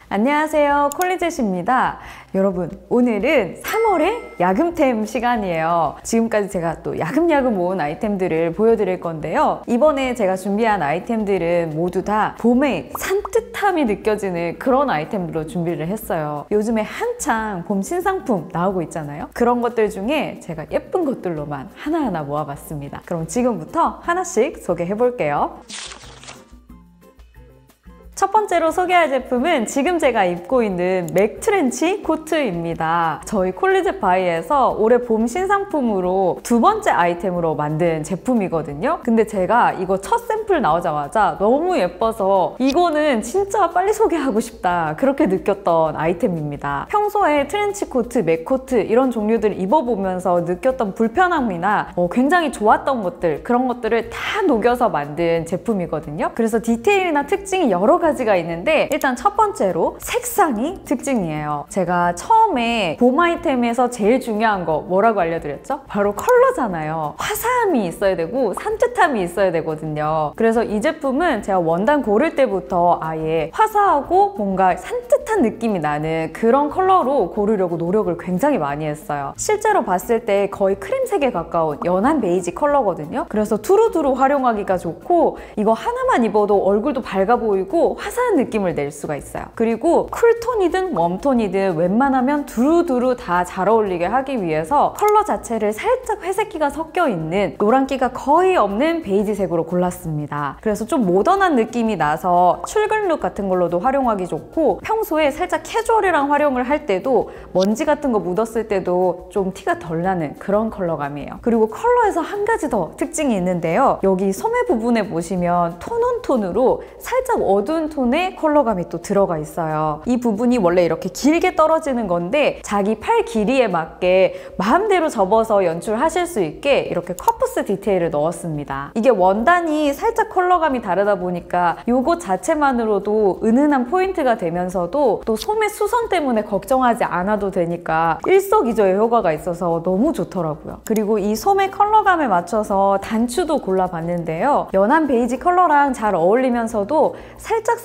안녕하세요, 콜리젯입니다. 여러분, 오늘은 3월의 야금템 시간이에요. 지금까지 제가 또 야금야금 모은 아이템들을 보여드릴 건데요. 이번에 제가 준비한 아이템들은 모두 다 봄의 산뜻함이 느껴지는 그런 아이템으로 준비를 했어요. 요즘에 한창 봄 신상품 나오고 있잖아요. 그런 것들 중에 제가 예쁜 것들로만 하나하나 모아봤습니다. 그럼 지금부터 하나씩 소개해볼게요. 첫 번째로 소개할 제품은 지금 제가 입고 있는 맥 트렌치 코트입니다. 저희 콜리젯 바이에서 올해 봄 신상품으로 두 번째 아이템으로 만든 제품이거든요. 근데 제가 이거 첫 샘플 나오자마자 너무 예뻐서 이거는 진짜 빨리 소개하고 싶다, 그렇게 느꼈던 아이템입니다. 평소에 트렌치 코트, 맥 코트 이런 종류들을 입어보면서 느꼈던 불편함이나 굉장히 좋았던 것들, 그런 것들을 다 녹여서 만든 제품이거든요. 그래서 디테일이나 특징이 여러 가지가 있는데, 일단 첫 번째로 색상이 특징이에요. 제가 처음에 봄 아이템에서 제일 중요한 거 뭐라고 알려드렸죠? 바로 컬러잖아요. 화사함이 있어야 되고 산뜻함이 있어야 되거든요. 그래서 이 제품은 제가 원단 고를 때부터 아예 화사하고 뭔가 산뜻한 느낌이 나는 그런 컬러로 고르려고 노력을 굉장히 많이 했어요. 실제로 봤을 때 거의 크림색에 가까운 연한 베이지 컬러거든요. 그래서 두루두루 활용하기가 좋고, 이거 하나만 입어도 얼굴도 밝아 보이고 화사한 느낌을 낼 수가 있어요. 그리고 쿨톤이든 웜톤이든 웬만하면 두루두루 다 잘 어울리게 하기 위해서 컬러 자체를 살짝 회색기가 섞여 있는, 노란기가 거의 없는 베이지색으로 골랐습니다. 그래서 좀 모던한 느낌이 나서 출근 룩 같은 걸로도 활용하기 좋고, 평소에 살짝 캐주얼이랑 활용을 할 때도 먼지 같은 거 묻었을 때도 좀 티가 덜 나는 그런 컬러감이에요. 그리고 컬러에서 한 가지 더 특징이 있는데요. 여기 소매 부분에 보시면 톤온톤으로 살짝 어두운 톤의 컬러감이 또 들어가 있어요. 이 부분이 원래 이렇게 길게 떨어지는 건데 자기 팔 길이에 맞게 마음대로 접어서 연출하실 수 있게 이렇게 커프스 디테일을 넣었습니다. 이게 원단이 살짝 컬러감이 다르다 보니까 이것 자체만으로도 은은한 포인트가 되면서도 또 소매 수선 때문에 걱정하지 않아도 되니까 일석이조의 효과가 있어서 너무 좋더라고요. 그리고 이 소매 컬러감에 맞춰서 단추도 골라봤는데요. 연한 베이지 컬러랑 잘 어울리면서도 살짝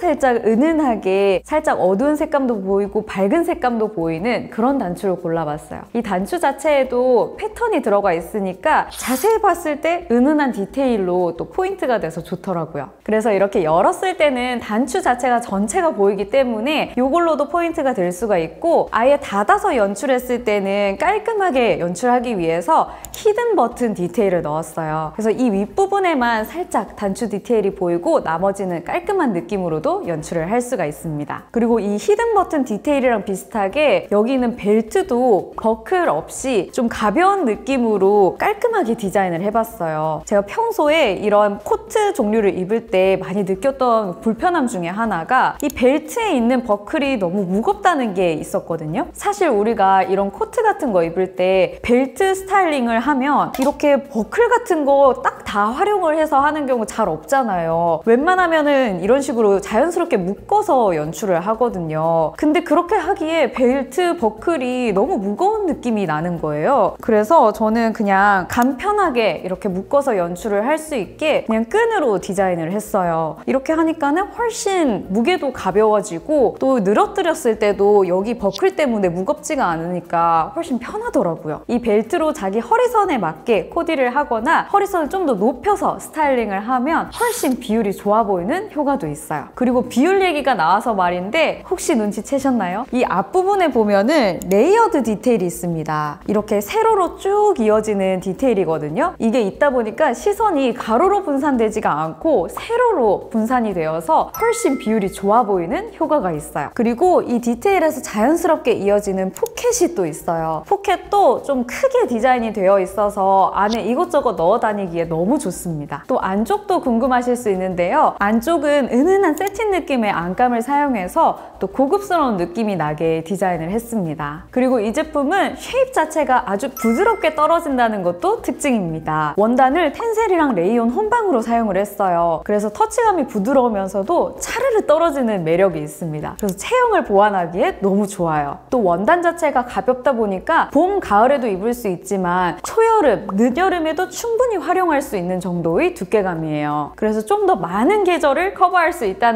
은은하게 살짝 어두운 색감도 보이고 밝은 색감도 보이는 그런 단추를 골라봤어요. 이 단추 자체에도 패턴이 들어가 있으니까 자세히 봤을 때 은은한 디테일로 또 포인트가 돼서 좋더라고요. 그래서 이렇게 열었을 때는 단추 자체가 전체가 보이기 때문에 이걸로도 포인트가 될 수가 있고, 아예 닫아서 연출했을 때는 깔끔하게 연출하기 위해서 히든 버튼 디테일을 넣었어요. 그래서 이 윗부분에만 살짝 단추 디테일이 보이고 나머지는 깔끔한 느낌으로도 연출을 할 수가 있습니다. 그리고 이 히든 버튼 디테일이랑 비슷하게 여기는 벨트도 버클 없이 좀 가벼운 느낌으로 깔끔하게 디자인을 해봤어요. 제가 평소에 이런 코트 종류를 입을 때 많이 느꼈던 불편함 중에 하나가 이 벨트에 있는 버클이 너무 무겁다는 게 있었거든요. 사실 우리가 이런 코트 같은 거 입을 때 벨트 스타일링을 하면 이렇게 버클 같은 거 딱 다 활용을 해서 하는 경우 잘 없잖아요. 웬만하면은 이런 식으로 자연스럽게 묶어서 연출을 하거든요. 근데 그렇게 하기에 벨트 버클이 너무 무거운 느낌이 나는 거예요. 그래서 저는 그냥 간편하게 이렇게 묶어서 연출을 할 수 있게 그냥 끈으로 디자인을 했어요. 이렇게 하니까는 훨씬 무게도 가벼워지고 또 늘어뜨렸을 때도 여기 버클 때문에 무겁지가 않으니까 훨씬 편하더라고요. 이 벨트로 자기 허리선에 맞게 코디를 하거나 허리선을 좀 더 높여서 스타일링을 하면 훨씬 비율이 좋아 보이는 효과도 있어요. 그리고 비율 얘기가 나와서 말인데, 혹시 눈치채셨나요? 이 앞부분에 보면은 레이어드 디테일이 있습니다. 이렇게 세로로 쭉 이어지는 디테일이거든요. 이게 있다 보니까 시선이 가로로 분산되지가 않고 세로로 분산이 되어서 훨씬 비율이 좋아 보이는 효과가 있어요. 그리고 이 디테일에서 자연스럽게 이어지는 포켓이 또 있어요. 포켓도 좀 크게 디자인이 되어 있어서 안에 이것저것 넣어 다니기에 너무 좋습니다. 또 안쪽도 궁금하실 수 있는데요. 안쪽은 은은한 세틴 느낌의 안감을 사용해서 또 고급스러운 느낌이 나게 디자인을 했습니다. 그리고 이 제품은 쉐입 자체가 아주 부드럽게 떨어진다는 것도 특징입니다. 원단을 텐셀이랑 레이온 혼방으로 사용을 했어요. 그래서 터치감이 부드러우면서도 차르르 떨어지는 매력이 있습니다. 그래서 체형을 보완하기에 너무 좋아요. 또 원단 자체가 가볍다 보니까 봄, 가을에도 입을 수 있지만 초여름, 늦여름에도 충분히 활용할 수 있는 정도의 두께감이에요. 그래서 좀 더 많은 계절을 커버할 수 있다는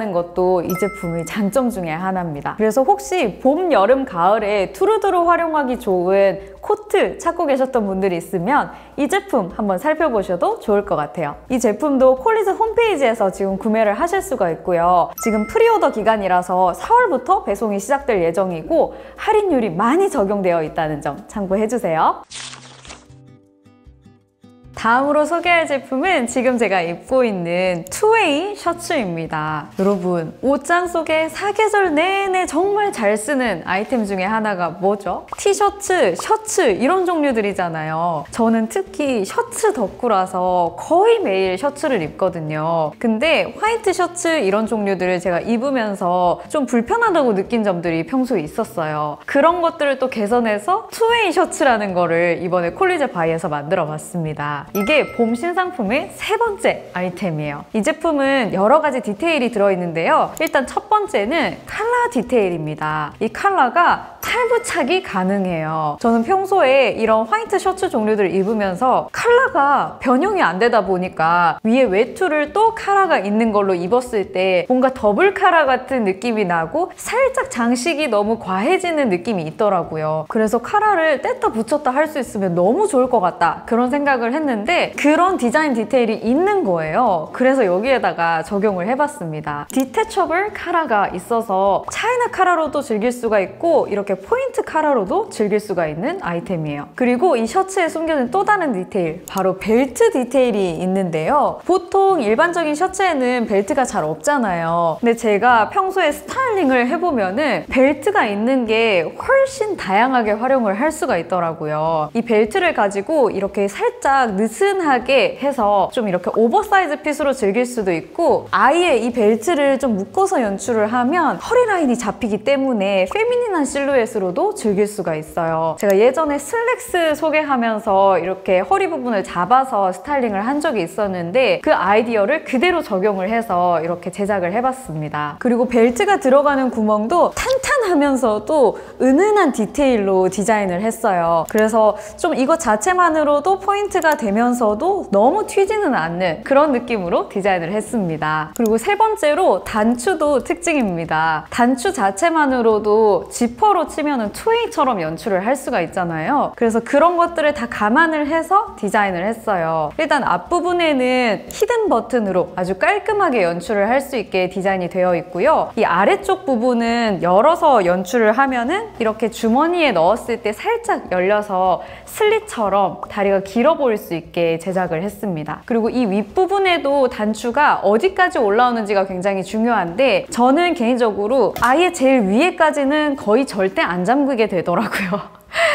있다는 것도 이 제품의 장점 중에 하나입니다. 그래서 혹시 봄, 여름, 가을에 두루두루 활용하기 좋은 코트 찾고 계셨던 분들이 있으면 이 제품 한번 살펴보셔도 좋을 것 같아요. 이 제품도 콜리즈 홈페이지에서 지금 구매를 하실 수가 있고요. 지금 프리오더 기간이라서 4월부터 배송이 시작될 예정이고 할인율이 많이 적용되어 있다는 점 참고해주세요. 다음으로 소개할 제품은 지금 제가 입고 있는 투웨이 셔츠입니다. 여러분, 옷장 속에 사계절 내내 정말 잘 쓰는 아이템 중에 하나가 뭐죠? 티셔츠, 셔츠 이런 종류들이잖아요. 저는 특히 셔츠 덕후라서 거의 매일 셔츠를 입거든요. 근데 화이트 셔츠 이런 종류들을 제가 입으면서 좀 불편하다고 느낀 점들이 평소에 있었어요. 그런 것들을 또 개선해서 투웨이 셔츠라는 거를 이번에 콜리제 바이에서 만들어 봤습니다. 이게 봄 신상품의 세 번째 아이템이에요. 이 제품은 여러 가지 디테일이 들어있는데요. 일단 첫 번째는 컬러 디테일입니다. 이 컬러가 탈부착이 가능해요. 저는 평소에 이런 화이트 셔츠 종류들을 입으면서 컬러가 변형이 안 되다 보니까 위에 외투를 또 컬러가 있는 걸로 입었을 때 뭔가 더블 컬러 같은 느낌이 나고 살짝 장식이 너무 과해지는 느낌이 있더라고요. 그래서 컬러를 뗐다 붙였다 할 수 있으면 너무 좋을 것 같다 그런 생각을 했는데 그런 디자인 디테일이 있는 거예요. 그래서 여기에다가 적용을 해봤습니다. 디태처블 컬러가 있어서 차이나 컬러로도 즐길 수가 있고 이렇게 포인트 컬러로도 즐길 수가 있는 아이템이에요. 그리고 이 셔츠에 숨겨진 또 다른 디테일, 바로 벨트 디테일이 있는데요. 보통 일반적인 셔츠에는 벨트가 잘 없잖아요. 근데 제가 평소에 스타일링을 해보면은 벨트가 있는 게 훨씬 다양하게 활용을 할 수가 있더라고요. 이 벨트를 가지고 이렇게 살짝 느슨하게 해서 좀 이렇게 오버사이즈 핏으로 즐길 수도 있고 아예 이 벨트를 좀 묶어서 연출을 하면 허리 라인이 잡히기 때문에 페미닌한 실루엣으로도 즐길 수가 있어요. 제가 예전에 슬랙스 소개하면서 이렇게 허리 부분을 잡아서 스타일링을 한 적이 있었는데 그 아이디어를 그대로 적용을 해서 이렇게 제작을 해봤습니다. 그리고 벨트가 들어가는 구멍도 탄탄하면서도 은은한 디테일로 디자인을 했어요. 그래서 좀 이것 자체만으로도 포인트가 되면서도 너무 튀지는 않는 그런 느낌으로 디자인을 했습니다. 그리고 세 번째로 단추도 특징입니다. 단추 자체만으로도 지퍼로 치면은 투웨이처럼 연출을 할 수가 있잖아요. 그래서 그런 것들을 다 감안을 해서 디자인을 했어요. 일단 앞부분에는 히든 버튼으로 아주 깔끔하게 연출을 할 수 있게 디자인이 되어 있고요. 이 아래쪽 부분은 열어서 연출을 하면은 이렇게 주머니에 넣었을 때 살짝 열려서 슬릿처럼 다리가 길어 보일 수 있게 제작을 했습니다. 그리고 이 윗부분에도 단추가 어디까지 올라오는지가 굉장히 중요한데 저는 개인적으로 아예 제일 위에까지는 거의 절대 안 잠그게 되더라고요.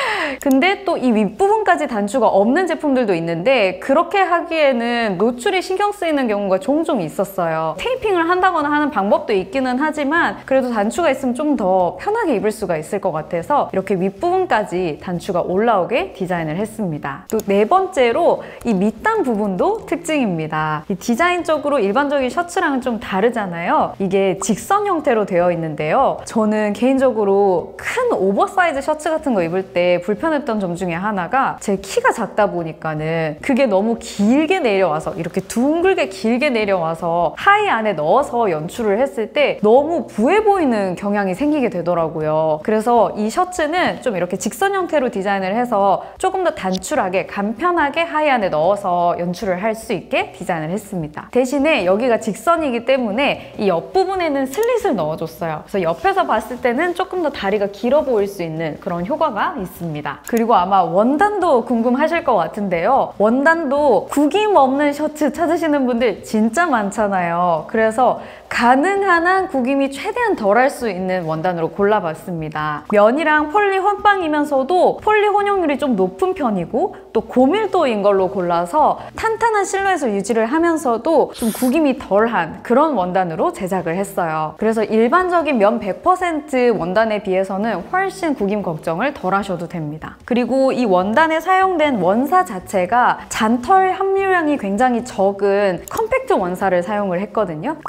근데 또 이 윗부분까지 단추가 없는 제품들도 있는데 그렇게 하기에는 노출이 신경 쓰이는 경우가 종종 있었어요. 테이핑을 한다거나 하는 방법도 있기는 하지만 그래도 단추가 있으면 좀 더 편하게 입을 수가 있을 것 같아서 이렇게 윗부분까지 단추가 올라오게 디자인을 했습니다. 또 네 번째로 이 밑단 부분도 특징입니다. 이 디자인적으로 일반적인 셔츠랑은 좀 다르잖아요. 이게 직선 형태로 되어 있는데요. 저는 개인적으로 큰 오버사이즈 셔츠 같은 거 입을 때 불편했던 점 중에 하나가 제 키가 작다 보니까는 그게 너무 길게 내려와서 이렇게 둥글게 길게 내려와서 하의 안에 넣어서 연출을 했을 때 너무 부해 보이는 경향이 생기게 되더라고요. 그래서 이 셔츠는 좀 이렇게 직선 형태로 디자인을 해서 조금 더 단출하게 간편하게 하의 안에 넣어서 연출을 할 수 있게 디자인을 했습니다. 대신에 여기가 직선이기 때문에 이 옆부분에는 슬릿을 넣어줬어요. 그래서 옆에서 봤을 때는 조금 더 다리가 길어 보일 수 있는 그런 효과가 있습니다. 그리고 아마 원단도 궁금하실 것 같은데요. 원단도 구김 없는 셔츠 찾으시는 분들 진짜 많잖아요. 그래서 가능한 한 구김이 최대한 덜할 수 있는 원단으로 골라봤습니다. 면이랑 폴리 혼방이면서도 폴리 혼용률이 좀 높은 편이고 또 고밀도인 걸로 골라서 탄탄한 실루엣을 유지를 하면서도 좀 구김이 덜한 그런 원단으로 제작을 했어요. 그래서 일반적인 면 100% 원단에 비해서는 훨씬 구김 걱정을 덜 하셔도 됩니다. 그리고 이 원단에 사용된 원사 자체가 잔털 함유량이 굉장히 적은 컴팩트 원사를 사용을 했거든요. 그래서 표면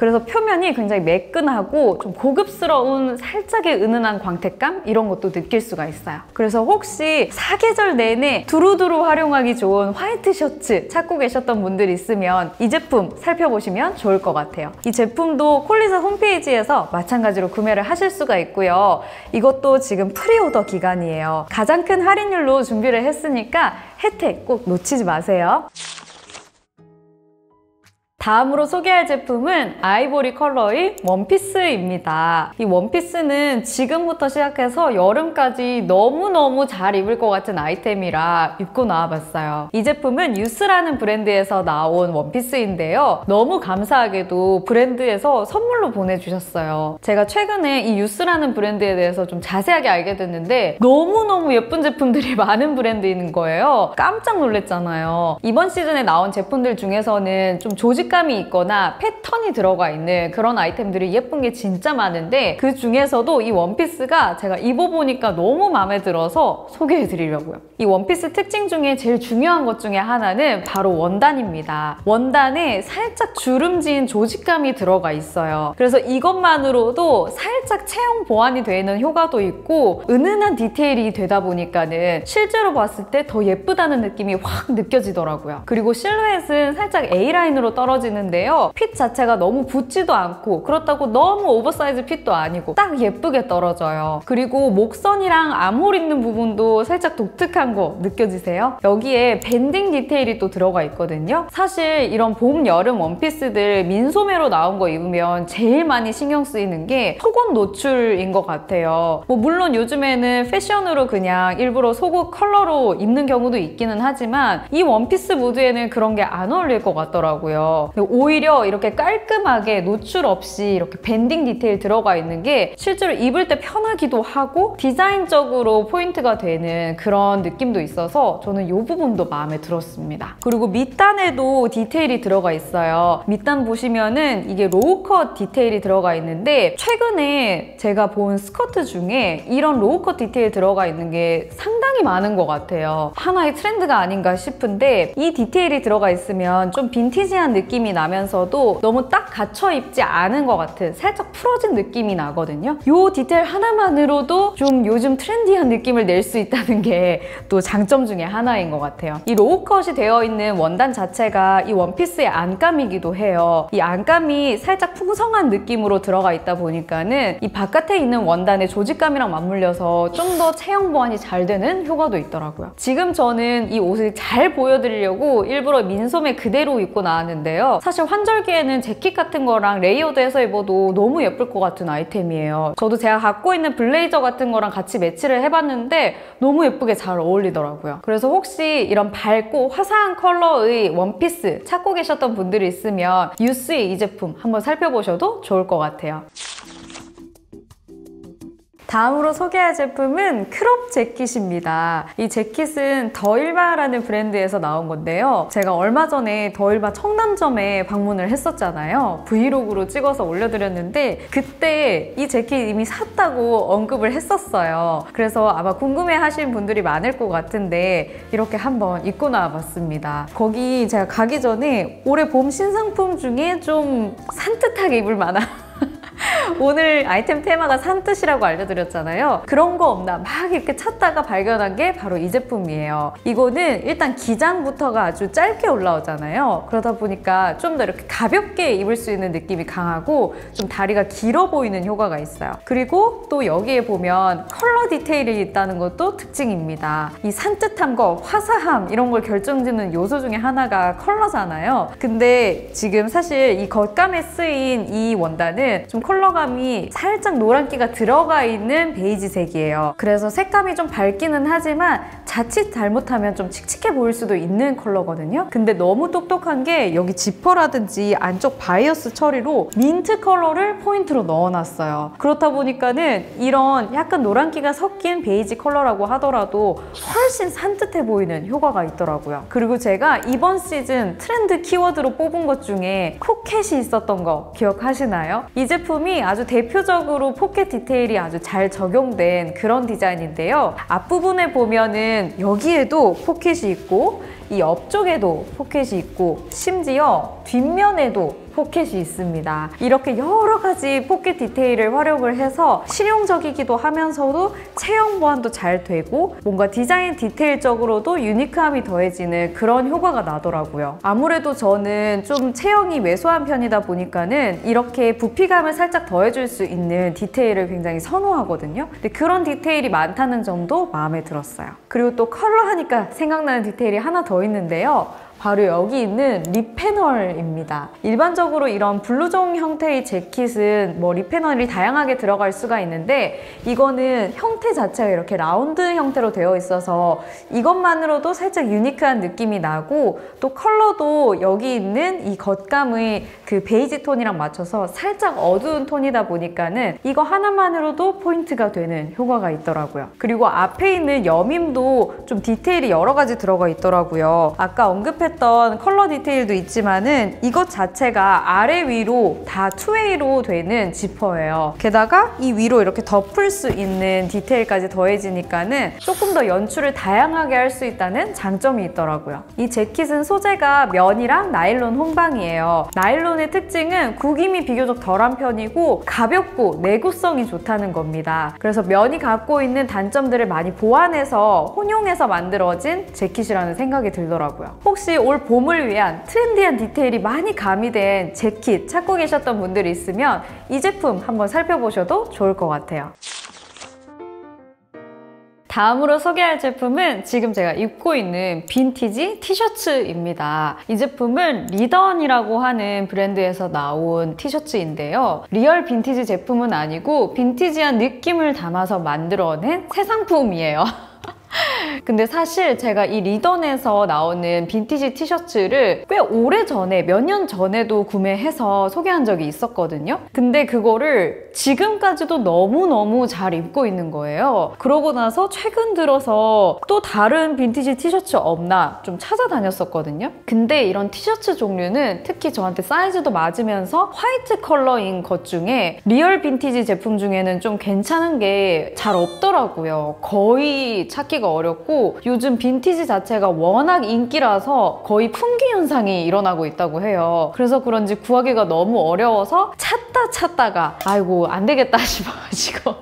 표면이 굉장히 매끈하고 좀 고급스러운 살짝의 은은한 광택감 이런 것도 느낄 수가 있어요. 그래서 혹시 사계절 내내 두루두루 활용하기 좋은 화이트 셔츠 찾고 계셨던 분들 있으면 이 제품 살펴보시면 좋을 것 같아요. 이 제품도 콜리젯 홈페이지에서 마찬가지로 구매를 하실 수가 있고요. 이것도 지금 프리오더 기간이에요. 가장 큰 할인율로 준비를 했으니까 혜택 꼭 놓치지 마세요. 다음으로 소개할 제품은 아이보리 컬러의 원피스입니다. 이 원피스는 지금부터 시작해서 여름까지 너무너무 잘 입을 것 같은 아이템이라 입고 나와봤어요. 이 제품은 유스라는 브랜드에서 나온 원피스인데요. 너무 감사하게도 브랜드에서 선물로 보내주셨어요. 제가 최근에 이 유스라는 브랜드에 대해서 좀 자세하게 알게 됐는데 너무너무 예쁜 제품들이 많은 브랜드인 거예요. 깜짝 놀랐잖아요. 이번 시즌에 나온 제품들 중에서는 좀 조직감이 있거나 패턴이 들어가 있는 그런 아이템들이 예쁜 게 진짜 많은데 그 중에서도 이 원피스가 제가 입어보니까 너무 마음에 들어서 소개해드리려고요. 이 원피스 특징 중에 제일 중요한 것 중에 하나는 바로 원단입니다. 원단에 살짝 주름진 조직감이 들어가 있어요. 그래서 이것만으로도 살짝 체형 보완이 되는 효과도 있고 은은한 디테일이 되다 보니까는 실제로 봤을 때 더 예쁘다는 느낌이 확 느껴지더라고요. 그리고 실루엣은 살짝 A라인으로 떨어지는데요. 핏 자체가 너무 붙지도 않고 그렇다고 너무 오버사이즈 핏도 아니고 딱 예쁘게 떨어져요. 그리고 목선이랑 암홀 있는 부분도 살짝 독특한 거 느껴지세요? 여기에 밴딩 디테일이 또 들어가 있거든요. 사실 이런 봄, 여름 원피스들 민소매로 나온 거 입으면 제일 많이 신경 쓰이는 게 속옷 노출인 것 같아요. 물론 요즘에는 패션으로 그냥 일부러 속옷 컬러로 입는 경우도 있기는 하지만 이 원피스 무드에는 그런 게 안 어울릴 것 같더라고요. 오히려 이렇게 깔끔하게 노출 없이 이렇게 밴딩 디테일 들어가 있는 게 실제로 입을 때 편하기도 하고 디자인적으로 포인트가 되는 그런 느낌도 있어서 저는 이 부분도 마음에 들었습니다. 그리고 밑단에도 디테일이 들어가 있어요. 밑단 보시면은 이게 로우컷 디테일이 들어가 있는데 최근에 제가 본 스커트 중에 이런 로우컷 디테일 들어가 있는 게 상당히 많은 것 같아요. 하나의 트렌드가 아닌가 싶은데 이 디테일이 들어가 있으면 좀 빈티지한 느낌이 나면서도 너무 딱 갖춰 입지 않은 것 같은 살짝 풀어진 느낌이 나거든요. 이 디테일 하나만으로도 좀 요즘 트렌디한 느낌을 낼 수 있다는 게 또 장점 중에 하나인 것 같아요. 이 로우컷이 되어 있는 원단 자체가 이 원피스의 안감이기도 해요. 이 안감이 살짝 풍성한 느낌으로 들어가 있다 보니까는 이 바깥에 있는 원단의 조직감이랑 맞물려서 좀 더 체형 보완이 잘 되는 효과도 있더라고요. 지금 저는 이 옷을 잘 보여드리려고 일부러 민소매 그대로 입고 나왔는데요. 사실 환절기에는 재킷 같은 거랑 레이어드해서 입어도 너무 예쁠 것 같은 아이템이에요. 저도 제가 갖고 있는 블레이저 같은 거랑 같이 매치를 해봤는데 너무 예쁘게 잘 어울리더라고요. 그래서 혹시 이런 밝고 화사한 컬러의 원피스 찾고 계셨던 분들이 있으면 유스의 이 제품 한번 살펴보셔도 좋을 것 같아요. 다음으로 소개할 제품은 크롭 재킷입니다. 이 재킷은 더일바라는 브랜드에서 나온 건데요. 제가 얼마 전에 더일바 청담점에 방문을 했었잖아요. 브이로그로 찍어서 올려드렸는데 그때 이 재킷 이미 샀다고 언급을 했었어요. 그래서 아마 궁금해하시는 분들이 많을 것 같은데 이렇게 한번 입고 나와봤습니다. 거기 제가 가기 전에 올해 봄 신상품 중에 좀 산뜻하게 입을 만한 오늘 아이템 테마가 산뜻이라고 알려드렸잖아요. 그런 거 없나 막 이렇게 찾다가 발견한 게 바로 이 제품이에요. 이거는 일단 기장부터가 아주 짧게 올라오잖아요. 그러다 보니까 좀 더 이렇게 가볍게 입을 수 있는 느낌이 강하고 좀 다리가 길어 보이는 효과가 있어요. 그리고 또 여기에 보면 컬러 디테일이 있다는 것도 특징입니다. 이 산뜻함과 화사함 이런 걸 결정짓는 요소 중에 하나가 컬러잖아요. 근데 지금 사실 이 겉감에 쓰인 이 원단은 좀 컬러감이 살짝 노란기가 들어가 있는 베이지색이에요. 그래서 색감이 좀 밝기는 하지만 자칫 잘못하면 좀 칙칙해 보일 수도 있는 컬러거든요. 근데 너무 똑똑한 게 여기 지퍼라든지 안쪽 바이어스 처리로 민트 컬러를 포인트로 넣어놨어요. 그렇다 보니까는 이런 약간 노란기가 섞인 베이지 컬러라고 하더라도 훨씬 산뜻해 보이는 효과가 있더라고요. 그리고 제가 이번 시즌 트렌드 키워드로 뽑은 것 중에 포켓이 있었던 거 기억하시나요? 이 제품이 아주 대표적으로 포켓 디테일이 아주 잘 적용된 그런 디자인인데요. 앞부분에 보면은 여기에도 포켓이 있고 이 옆쪽에도 포켓이 있고 심지어 뒷면에도 포켓이 있습니다. 이렇게 여러 가지 포켓 디테일을 활용을 해서 실용적이기도 하면서도 체형 보완도 잘 되고 뭔가 디자인 디테일적으로도 유니크함이 더해지는 그런 효과가 나더라고요. 아무래도 저는 좀 체형이 왜소한 편이다 보니까는 이렇게 부피감을 살짝 더해줄 수 있는 디테일을 굉장히 선호하거든요. 근데 그런 디테일이 많다는 점도 마음에 들었어요. 그리고 또 컬러 하니까 생각나는 디테일이 하나 더 있는데요. 바로 여기 있는 립 패널입니다. 일반적으로 이런 블루종 형태의 재킷은 뭐 립 패널이 다양하게 들어갈 수가 있는데 이거는 형태 자체가 이렇게 라운드 형태로 되어 있어서 이것만으로도 살짝 유니크한 느낌이 나고 또 컬러도 여기 있는 이 겉감의 그 베이지 톤이랑 맞춰서 살짝 어두운 톤이다 보니까는 이거 하나만으로도 포인트가 되는 효과가 있더라고요. 그리고 앞에 있는 여밈도 좀 디테일이 여러 가지 들어가 있더라고요. 아까 언급했던 컬러 디테일도 있지만은 이것 자체가 아래 위로 다 투웨이로 되는 지퍼예요. 게다가 이 위로 이렇게 덮을 수 있는 디테일까지 더해지니까는 조금 더 연출을 다양하게 할 수 있다는 장점이 있더라고요. 이 재킷은 소재가 면이랑 나일론 혼방이에요. 나일론의 특징은 구김이 비교적 덜한 편이고 가볍고 내구성이 좋다는 겁니다. 그래서 면이 갖고 있는 단점들을 많이 보완해서 혼용해서 만들어진 재킷이라는 생각이 들더라고요. 혹시 올 봄을 위한 트렌디한 디테일이 많이 가미된 재킷 찾고 계셨던 분들이 있으면 이 제품 한번 살펴보셔도 좋을 것 같아요. 다음으로 소개할 제품은 지금 제가 입고 있는 빈티지 티셔츠입니다. 이 제품은 리던이라고 하는 브랜드에서 나온 티셔츠인데요. 리얼 빈티지 제품은 아니고 빈티지한 느낌을 담아서 만들어낸 새 상품이에요. 근데 사실 제가 이 리던에서 나오는 빈티지 티셔츠를 꽤 오래전에 몇 년 전에도 구매해서 소개한 적이 있었거든요. 근데 그거를 지금까지도 너무너무 잘 입고 있는 거예요. 그러고 나서 최근 들어서 또 다른 빈티지 티셔츠 없나 좀 찾아다녔었거든요. 근데 이런 티셔츠 종류는 특히 저한테 사이즈도 맞으면서 화이트 컬러인 것 중에 리얼 빈티지 제품 중에는 좀 괜찮은 게 잘 없더라고요. 거의 찾기가 어렵고 요즘 빈티지 자체가 워낙 인기라서 거의 품귀 현상이 일어나고 있다고 해요. 그래서 그런지 구하기가 너무 어려워서 찾다가 아이고 안 되겠다 싶어가지고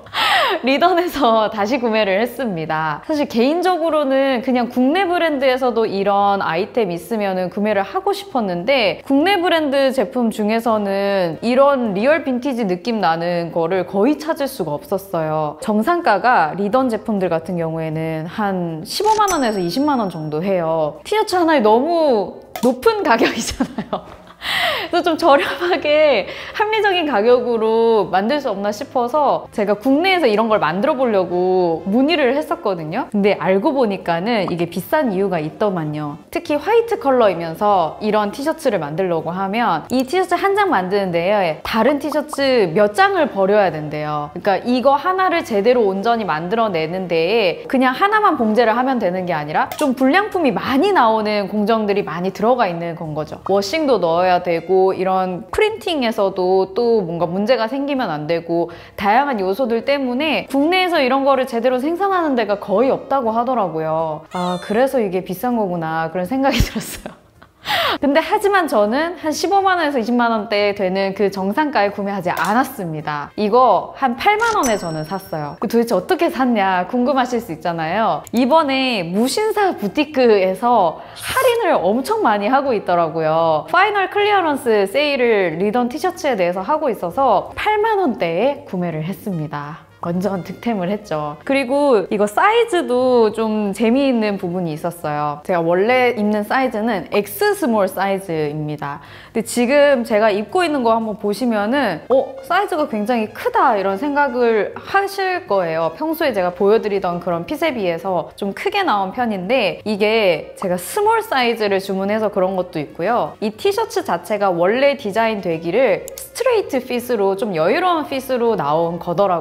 리던에서 다시 구매를 했습니다. 사실 개인적으로는 그냥 국내 브랜드에서도 이런 아이템 있으면 구매를 하고 싶었는데 국내 브랜드 제품 중에서는 이런 리얼 빈티지 느낌 나는 거를 거의 찾을 수가 없었어요. 정상가가 리던 제품들 같은 경우에는 한 15만 원에서 20만 원 정도 해요. 티셔츠 하나에 너무 높은 가격이잖아요. 그래서 좀 저렴하게 합리적인 가격으로 만들 수 없나 싶어서 제가 국내에서 이런 걸 만들어 보려고 문의를 했었거든요. 근데 알고 보니까는 이게 비싼 이유가 있더만요. 특히 화이트 컬러이면서 이런 티셔츠를 만들려고 하면 이 티셔츠 한 장 만드는 데에 다른 티셔츠 몇 장을 버려야 된대요. 그러니까 이거 하나를 제대로 온전히 만들어내는 데에 그냥 하나만 봉제를 하면 되는 게 아니라 좀 불량품이 많이 나오는 공정들이 많이 들어가 있는 건 거죠. 워싱도 넣어야 되고 이런 프린팅에서도 또 뭔가 문제가 생기면 안 되고 다양한 요소들 때문에 국내에서 이런 거를 제대로 생산하는 데가 거의 없다고 하더라고요. 아, 그래서 이게 비싼 거구나 그런 생각이 들었어요. 근데 하지만 저는 한 15만 원에서 20만 원대 되는 그 정상가에 구매하지 않았습니다. 이거 한 8만 원에 저는 샀어요. 도대체 어떻게 샀냐 궁금하실 수 있잖아요. 이번에 무신사 부티크에서 할인을 엄청 많이 하고 있더라고요. 파이널 클리어런스 세일을 리던 티셔츠에 대해서 하고 있어서 8만 원대에 구매를 했습니다. 완전 득템을 했죠. 그리고 이거 사이즈도 좀 재미있는 부분이 있었어요. 제가 원래 입는 사이즈는 X 스몰 사이즈입니다. 근데 지금 제가 입고 있는 거 한번 보시면은 사이즈가 굉장히 크다 이런 생각을 하실 거예요. 평소에 제가 보여드리던 그런 핏에 비해서 좀 크게 나온 편인데 이게 제가 스몰 사이즈를 주문해서 그런 것도 있고요. 이 티셔츠 자체가 원래 디자인 되기를 스트레이트 핏으로 좀 여유로운 핏으로 나온 거더라고요.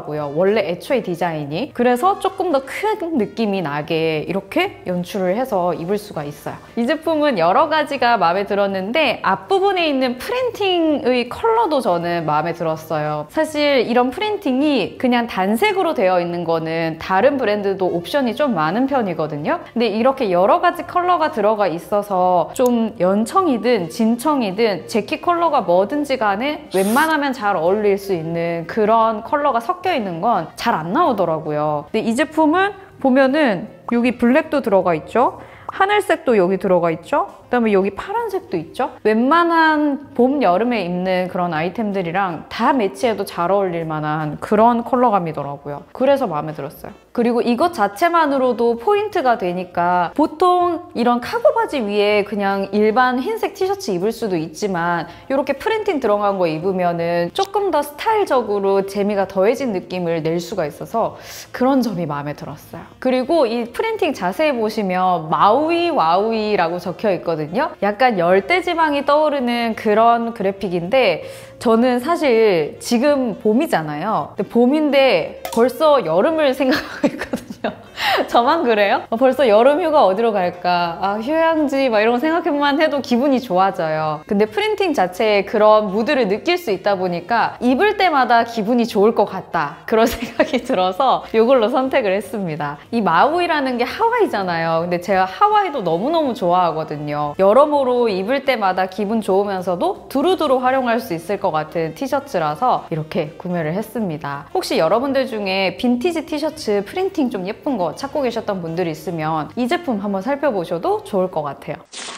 원래 애초에 디자인이. 그래서 조금 더 큰 느낌이 나게 이렇게 연출을 해서 입을 수가 있어요. 이 제품은 여러 가지가 마음에 들었는데 앞부분에 있는 프린팅의 컬러도 저는 마음에 들었어요. 사실 이런 프린팅이 그냥 단색으로 되어 있는 거는 다른 브랜드도 옵션이 좀 많은 편이거든요. 근데 이렇게 여러 가지 컬러가 들어가 있어서 좀 연청이든 진청이든 재킷 컬러가 뭐든지 간에 웬만하면 잘 어울릴 수 있는 그런 컬러가 섞여 있는 건 잘 안 나오더라고요. 근데 이 제품은 보면은 여기 블랙도 들어가 있죠. 하늘색도 여기 들어가 있죠. 그다음에 여기 파란색도 있죠. 웬만한 봄, 여름에 입는 그런 아이템들이랑 다 매치해도 잘 어울릴 만한 그런 컬러감이더라고요. 그래서 마음에 들었어요. 그리고 이것 자체만으로도 포인트가 되니까 보통 이런 카고 바지 위에 그냥 일반 흰색 티셔츠 입을 수도 있지만 이렇게 프린팅 들어간 거 입으면은 조금 더 스타일적으로 재미가 더해진 느낌을 낼 수가 있어서 그런 점이 마음에 들었어요. 그리고 이 프린팅 자세히 보시면 마우이 와우이라고 적혀 있거든요. 약간 열대지방이 떠오르는 그런 그래픽인데 저는 사실 지금 봄이잖아요. 근데 봄인데 벌써 여름을 생각하고 있거든요. 저만 그래요? 벌써 여름 휴가 어디로 갈까? 아, 휴양지 막 이런 거 생각만 해도 기분이 좋아져요. 근데 프린팅 자체에 그런 무드를 느낄 수 있다 보니까 입을 때마다 기분이 좋을 것 같다. 그런 생각이 들어서 이걸로 선택을 했습니다. 이 마우이라는 게 하와이잖아요. 근데 제가 하와이도 너무너무 좋아하거든요. 여러모로 입을 때마다 기분 좋으면서도 두루두루 활용할 수 있을 것 같은 티셔츠라서 이렇게 구매를 했습니다. 혹시 여러분들 중에 빈티지 티셔츠 프린팅 좀 예쁜 거 찾고 계셨던 분들이 있으면 이 제품 한번 살펴보셔도 좋을 것 같아요.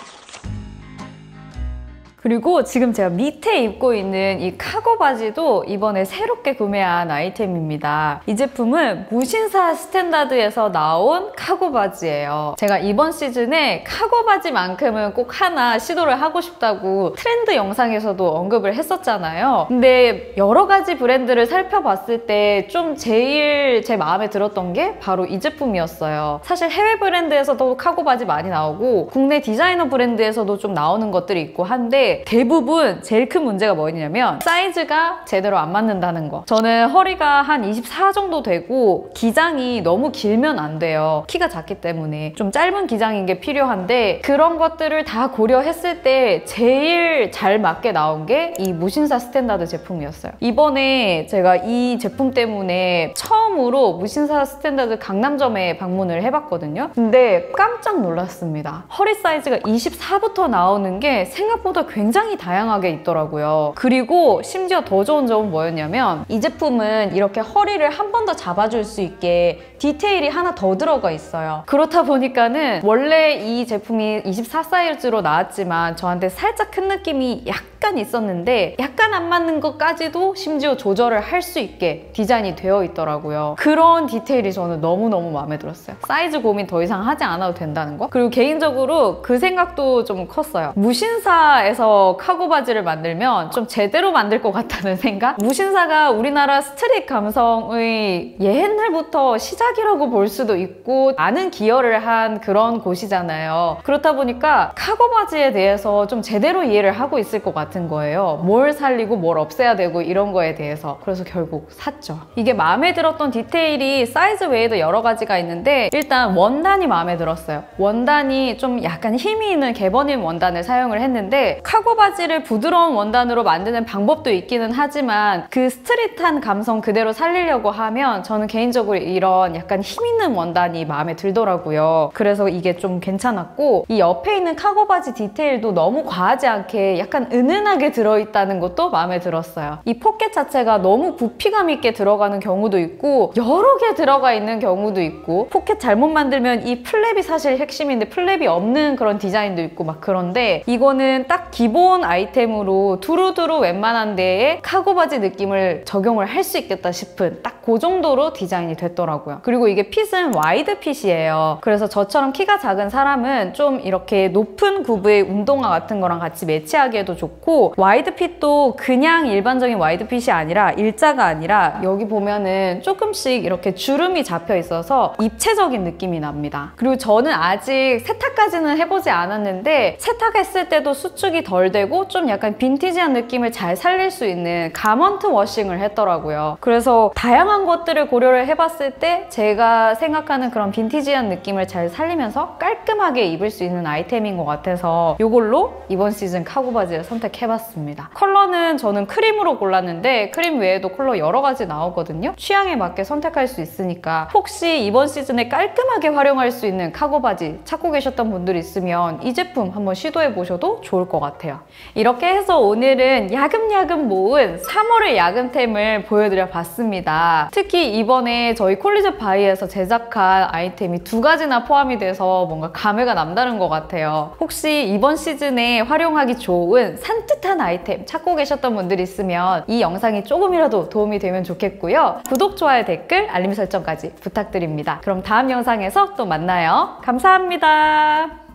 그리고 지금 제가 밑에 입고 있는 이 카고 바지도 이번에 새롭게 구매한 아이템입니다. 이 제품은 무신사 스탠다드에서 나온 카고 바지예요. 제가 이번 시즌에 카고 바지만큼은 꼭 하나 시도를 하고 싶다고 트렌드 영상에서도 언급을 했었잖아요. 근데 여러 가지 브랜드를 살펴봤을 때 좀 제일 제 마음에 들었던 게 바로 이 제품이었어요. 사실 해외 브랜드에서도 카고 바지 많이 나오고 국내 디자이너 브랜드에서도 좀 나오는 것들이 있고 한데 대부분 제일 큰 문제가 뭐냐면 사이즈가 제대로 안 맞는다는 거. 저는 허리가 한 24 정도 되고 기장이 너무 길면 안 돼요. 키가 작기 때문에 좀 짧은 기장인 게 필요한데 그런 것들을 다 고려했을 때 제일 잘 맞게 나온 게 이 무신사 스탠다드 제품이었어요. 이번에 제가 이 제품 때문에 처음으로 무신사 스탠다드 강남점에 방문을 해봤거든요. 근데 깜짝 놀랐습니다. 허리 사이즈가 24부터 나오는 게 생각보다 굉장히 다양하게 있더라고요. 그리고 심지어 더 좋은 점은 뭐였냐면 이 제품은 이렇게 허리를 한 번 더 잡아줄 수 있게 디테일이 하나 더 들어가 있어요. 그렇다 보니까는 원래 이 제품이 24 사이즈로 나왔지만 저한테 살짝 큰 느낌이 약간 있었는데 약간 안 맞는 것까지도 심지어 조절을 할 수 있게 디자인이 되어 있더라고요. 그런 디테일이 저는 너무너무 마음에 들었어요. 사이즈 고민 더 이상 하지 않아도 된다는 거? 그리고 개인적으로 그 생각도 좀 컸어요. 무신사에서 카고 바지를 만들면 좀 제대로 만들 것 같다는 생각? 무신사가 우리나라 스트릿 감성의 옛날부터 시작이라고 볼 수도 있고 많은 기여를 한 그런 곳이잖아요. 그렇다 보니까 카고 바지에 대해서 좀 제대로 이해를 하고 있을 것 같은 거예요. 뭘 살리고 뭘 없애야 되고 이런 거에 대해서. 그래서 결국 샀죠. 이게 마음에 들었던 디테일이 사이즈 외에도 여러 가지가 있는데 일단 원단이 마음에 들었어요. 원단이 좀 약간 힘이 있는 개버님 원단을 사용을 했는데 카고 바지를 부드러운 원단으로 만드는 방법도 있기는 하지만 그 스트릿한 감성 그대로 살리려고 하면 저는 개인적으로 이런 약간 힘 있는 원단이 마음에 들더라고요. 그래서 이게 좀 괜찮았고 이 옆에 있는 카고 바지 디테일도 너무 과하지 않게 약간 은은하게 들어있다는 것도 마음에 들었어요. 이 포켓 자체가 너무 부피감 있게 들어가는 경우도 있고 여러 개 들어가 있는 경우도 있고 포켓 잘못 만들면 이 플랩이 사실 핵심인데 플랩이 없는 그런 디자인도 있고 막 그런데 이거는 딱 기본 아이템으로 두루두루 웬만한 데에 카고 바지 느낌을 적용을 할 수 있겠다 싶은 딱 그 정도로 디자인이 됐더라고요. 그리고 이게 핏은 와이드 핏이에요. 그래서 저처럼 키가 작은 사람은 좀 이렇게 높은 굽의 운동화 같은 거랑 같이 매치하기에도 좋고 와이드 핏도 그냥 일반적인 와이드 핏이 아니라 일자가 아니라 여기 보면은 조금씩 이렇게 주름이 잡혀 있어서 입체적인 느낌이 납니다. 그리고 저는 아직 세탁까지는 해보지 않았는데 세탁했을 때도 수축이 덜 되고 좀 약간 빈티지한 느낌을 잘 살릴 수 있는 가먼트 워싱을 했더라고요. 그래서 다양한 다양한 것들을 고려를 해봤을 때 제가 생각하는 그런 빈티지한 느낌을 잘 살리면서 깔끔하게 입을 수 있는 아이템인 것 같아서 이걸로 이번 시즌 카고 바지를 선택해봤습니다. 컬러는 저는 크림으로 골랐는데 크림 외에도 컬러 여러 가지 나오거든요. 취향에 맞게 선택할 수 있으니까 혹시 이번 시즌에 깔끔하게 활용할 수 있는 카고 바지 찾고 계셨던 분들 있으면 이 제품 한번 시도해보셔도 좋을 것 같아요. 이렇게 해서 오늘은 야금야금 모은 3월의 야금템을 보여드려 봤습니다. 특히 이번에 저희 콜리젯 바이에서 제작한 아이템이 2가지나 포함이 돼서 뭔가 감회가 남다른 것 같아요. 혹시 이번 시즌에 활용하기 좋은 산뜻한 아이템 찾고 계셨던 분들 있으면 이 영상이 조금이라도 도움이 되면 좋겠고요. 구독, 좋아요, 댓글, 알림 설정까지 부탁드립니다. 그럼 다음 영상에서 또 만나요. 감사합니다.